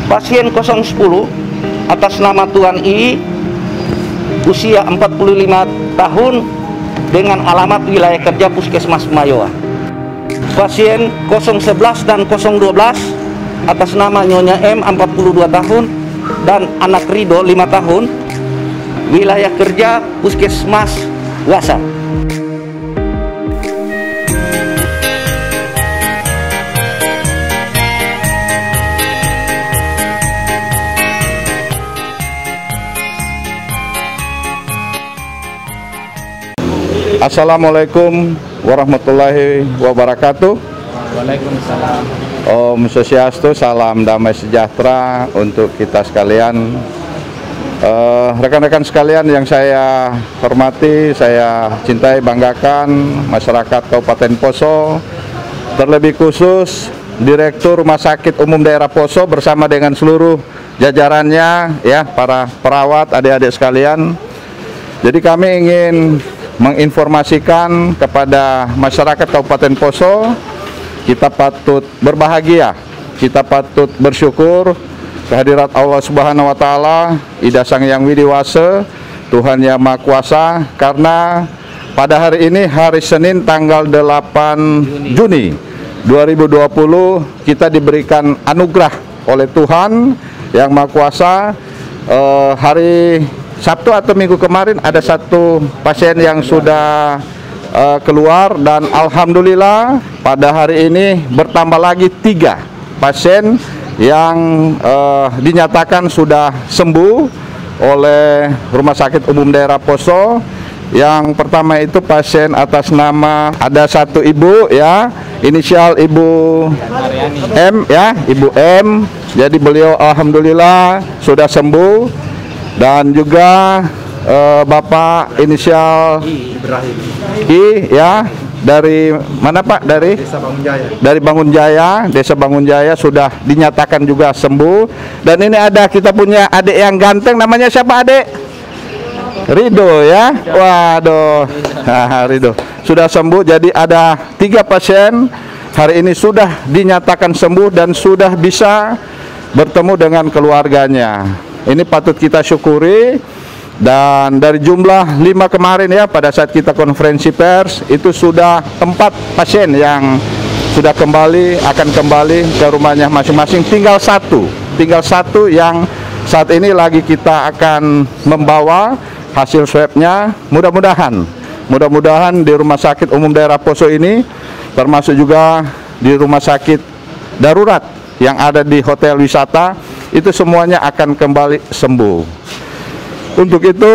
Pasien 010 atas nama Tuan I, usia 45 tahun, dengan alamat wilayah kerja Puskesmas Mayoa. Pasien 011 dan 012 atas nama Nyonya M, 42 tahun, dan anak Rido 5 tahun, wilayah kerja Puskesmas Wasa. Assalamualaikum warahmatullahi wabarakatuh. Waalaikumsalam. Om Swastiastu, salam damai sejahtera untuk kita sekalian. Rekan-rekan sekalian yang saya hormati, saya cintai, banggakan, masyarakat Kabupaten Poso, terlebih khusus Direktur Rumah Sakit Umum Daerah Poso bersama dengan seluruh jajarannya, ya, para perawat, adik-adik sekalian. Jadi kami ingin menginformasikan kepada masyarakat Kabupaten Poso, kita patut berbahagia, kita patut bersyukur kehadirat Allah Subhanahu wa Ta'ala, Ida Sang Yang Widiwase, Tuhan Yang Maha Kuasa, karena pada hari ini, hari Senin tanggal 8 Juni 2020, kita diberikan anugerah oleh Tuhan Yang Maha Kuasa. Hari Sabtu atau Minggu kemarin ada satu pasien yang sudah keluar, dan alhamdulillah pada hari ini bertambah lagi 3 pasien yang dinyatakan sudah sembuh oleh Rumah Sakit Umum Daerah Poso. Yang pertama itu pasien atas nama, ada satu ibu, ya, inisial Ibu M, ya, Ibu M. Jadi beliau alhamdulillah sudah sembuh. Dan juga Bapak inisial I, ya, dari mana Pak? Dari Desa Bangun Jaya. Dari Bangun Jaya, Desa Bangun Jaya, sudah dinyatakan juga sembuh. Dan ini ada, kita punya adik yang ganteng, namanya siapa adik? Rido, ya. Waduh, nah, Rido sudah sembuh. Jadi ada 3 pasien hari ini sudah dinyatakan sembuh dan sudah bisa bertemu dengan keluarganya. Ini patut kita syukuri. Dan dari jumlah 5 kemarin, ya, pada saat kita konferensi pers, itu sudah 4 pasien yang sudah akan kembali ke rumahnya masing-masing. Tinggal satu yang saat ini lagi kita akan membawa hasil swabnya. Mudah-mudahan di Rumah Sakit Umum Daerah Poso ini, termasuk juga di rumah sakit darurat yang ada di hotel wisata, itu semuanya akan kembali sembuh. Untuk itu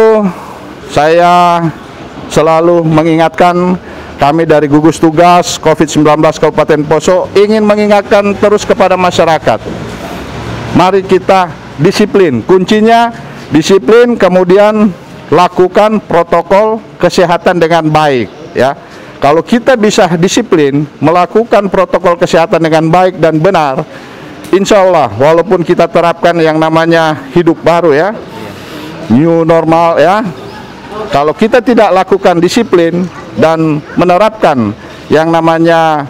saya selalu mengingatkan, kami dari gugus tugas COVID-19 Kabupaten Poso ingin mengingatkan terus kepada masyarakat, mari kita disiplin. Kuncinya disiplin, kemudian lakukan protokol kesehatan dengan baik, ya. Kalau kita bisa disiplin, melakukan protokol kesehatan dengan baik dan benar, insya Allah, walaupun kita terapkan yang namanya hidup baru, ya, new normal, ya, kalau kita tidak lakukan disiplin dan menerapkan yang namanya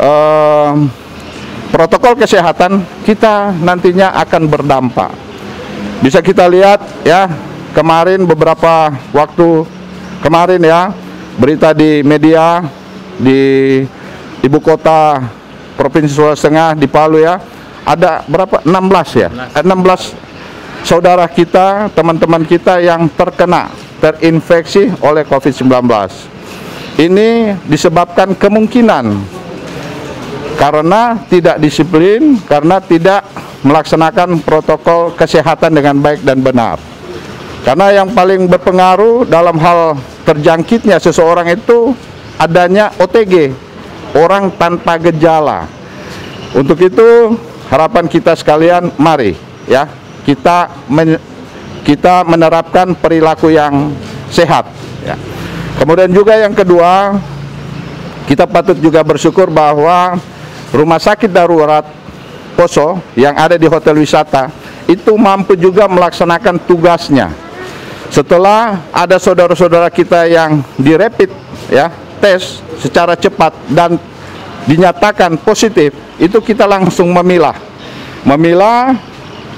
protokol kesehatan, kita nantinya akan berdampak. Bisa kita lihat, ya, kemarin, beberapa waktu kemarin, ya, berita di media di ibu kota Provinsi Sulawesi Tengah, di Palu, ya, ada berapa? 16, ya, 16 saudara kita, teman-teman kita yang terinfeksi oleh COVID-19. Ini disebabkan kemungkinan karena tidak disiplin, karena tidak melaksanakan protokol kesehatan dengan baik dan benar. Karena yang paling berpengaruh dalam hal terjangkitnya seseorang itu adanya OTG, orang tanpa gejala. Untuk itu harapan kita sekalian, mari, ya, kita menerapkan perilaku yang sehat, ya. Kemudian juga yang kedua, kita patut juga bersyukur bahwa Rumah Sakit Darurat Poso yang ada di hotel wisata itu mampu juga melaksanakan tugasnya. Setelah ada saudara-saudara kita yang dirapid, ya, tes secara cepat dan dinyatakan positif, itu kita langsung memilah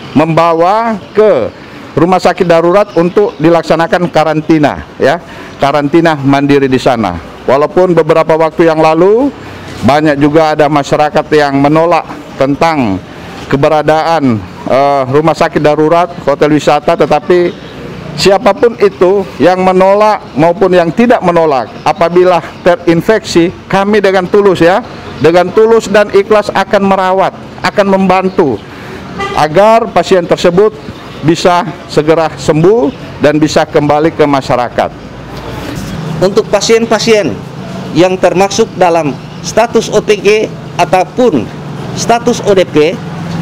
membawa ke rumah sakit darurat untuk dilaksanakan karantina, ya, karantina mandiri di sana. Walaupun beberapa waktu yang lalu banyak juga ada masyarakat yang menolak tentang keberadaan rumah sakit darurat, hotel wisata, tetapi siapapun itu yang menolak maupun yang tidak menolak, apabila terinfeksi, kami dengan tulus, ya, dengan tulus dan ikhlas akan merawat, akan membantu agar pasien tersebut bisa segera sembuh dan bisa kembali ke masyarakat. Untuk pasien-pasien yang termasuk dalam status OTG ataupun status ODP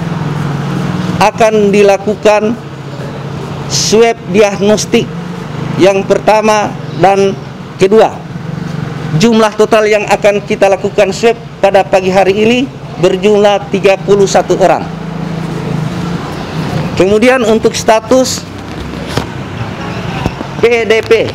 akan dilakukan swab diagnostik yang pertama dan kedua. Jumlah total yang akan kita lakukan swab pada pagi hari ini berjumlah 31 orang. Kemudian untuk status PDP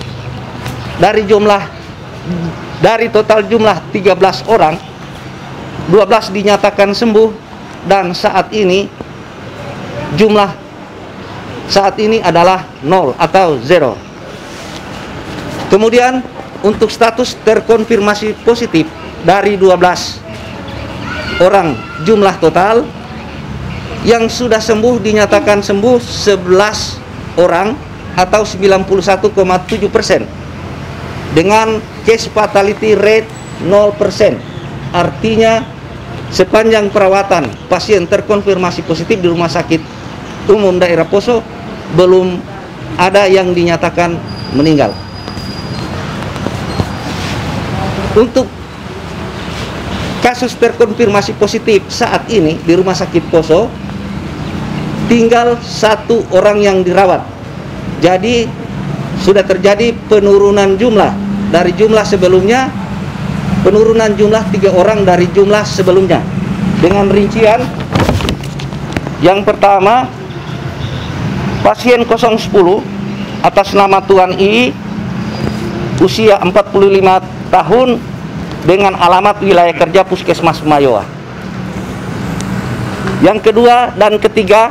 dari total jumlah 13 orang, 12 dinyatakan sembuh dan saat ini jumlah saat ini adalah 0 atau 0. Kemudian untuk status terkonfirmasi positif dari 12 orang jumlah total, yang sudah sembuh dinyatakan sembuh 11 orang atau 91,7% dengan case fatality rate 0%. Artinya sepanjang perawatan pasien terkonfirmasi positif di Rumah Sakit Umum Daerah Poso belum ada yang dinyatakan meninggal. Untuk kasus terkonfirmasi positif saat ini di Rumah Sakit Poso tinggal 1 orang yang dirawat. Jadi sudah terjadi penurunan jumlah dari jumlah sebelumnya, penurunan jumlah 3 orang dari jumlah sebelumnya. Dengan rincian yang pertama, pasien 010 atas nama Tuan I, usia 45 tahun dengan alamat wilayah kerja Puskesmas Mayoa. Yang kedua dan ketiga,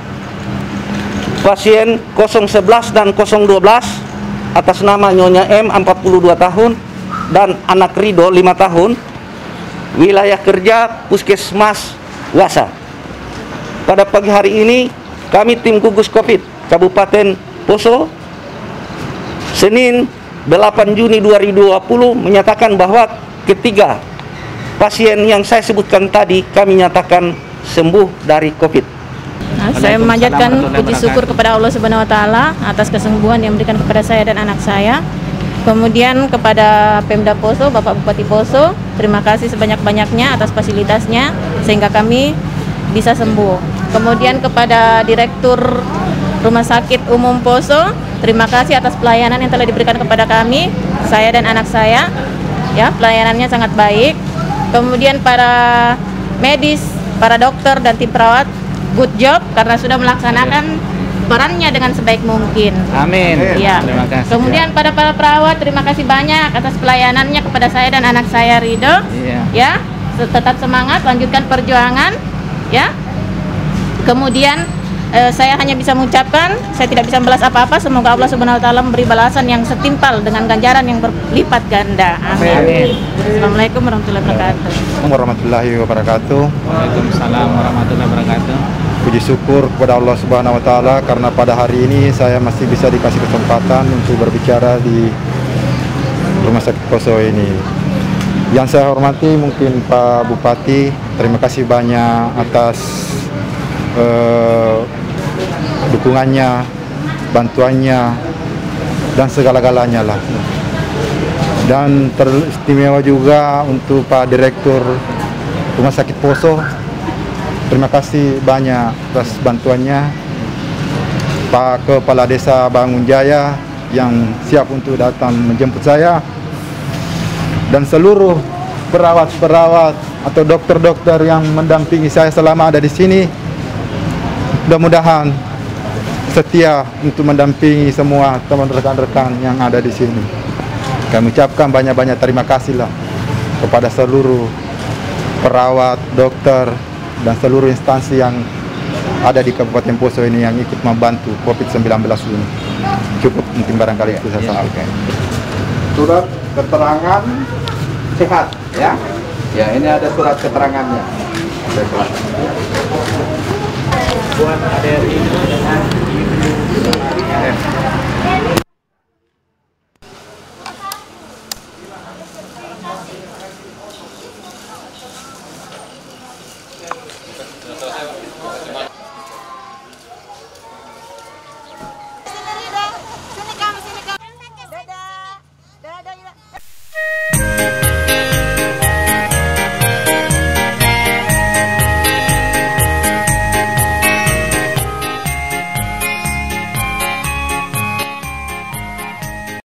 pasien 011 dan 012 atas nama Nyonya M 42 tahun dan anak Rido 5 tahun, wilayah kerja Puskesmas Wasa. Pada pagi hari ini kami tim gugus Covid Kabupaten Poso Senin 8 Juni 2020 menyatakan bahwa ketiga pasien yang saya sebutkan tadi kami nyatakan sembuh dari Covid. Nah, saya memanjatkan puji syukur kepada Allah Subhanahu wa taala atas kesembuhan yang diberikan kepada saya dan anak saya. Kemudian kepada Pemda Poso, Bapak Bupati Poso, terima kasih sebanyak-banyaknya atas fasilitasnya sehingga kami bisa sembuh. Kemudian kepada Direktur Rumah Sakit Umum Poso, terima kasih atas pelayanan yang telah diberikan kepada kami, saya dan anak saya. Ya, pelayanannya sangat baik. Kemudian para medis, para dokter dan tim perawat, good job karena sudah melaksanakan perannya dengan sebaik mungkin. Amin. Ya. Terima kasih. Kemudian pada para perawat, terima kasih banyak atas pelayanannya kepada saya dan anak saya Rido. Iya. Ya, tetap semangat, lanjutkan perjuangan. Ya. Kemudian saya hanya bisa mengucapkan, saya tidak bisa membalas apa-apa. Semoga Allah Subhanahu wa taala memberi balasan yang setimpal dengan ganjaran yang berlipat ganda. Amin. Amin. Assalamualaikum warahmatullahi wabarakatuh. Warahmatullahi wabarakatuh. Waalaikumsalam warahmatullahi wabarakatuh. Puji syukur kepada Allah Subhanahu wa taala karena pada hari ini saya masih bisa dikasih kesempatan untuk berbicara di Rumah Sakit Poso ini. Yang saya hormati mungkin Pak Bupati, terima kasih banyak atas dukungannya, bantuannya, dan segala-galanya lah. Dan teristimewa juga untuk Pak Direktur Rumah Sakit Poso, terima kasih banyak atas bantuannya. Pak Kepala Desa Bangun Jaya yang siap untuk datang menjemput saya, dan seluruh perawat-perawat atau dokter-dokter yang mendampingi saya selama ada di sini. Mudah-mudahan setia untuk mendampingi semua teman rekan-rekan yang ada di sini. Kami ucapkan banyak-banyak terima kasih lah kepada seluruh perawat, dokter, dan seluruh instansi yang ada di Kabupaten Poso ini yang ikut membantu COVID-19 ini. Cukup mungkin barangkali itu saya sampaikan. Surat keterangan sehat, ya. Ya, ini ada surat keterangannya. Buat ADRI dengan Ibu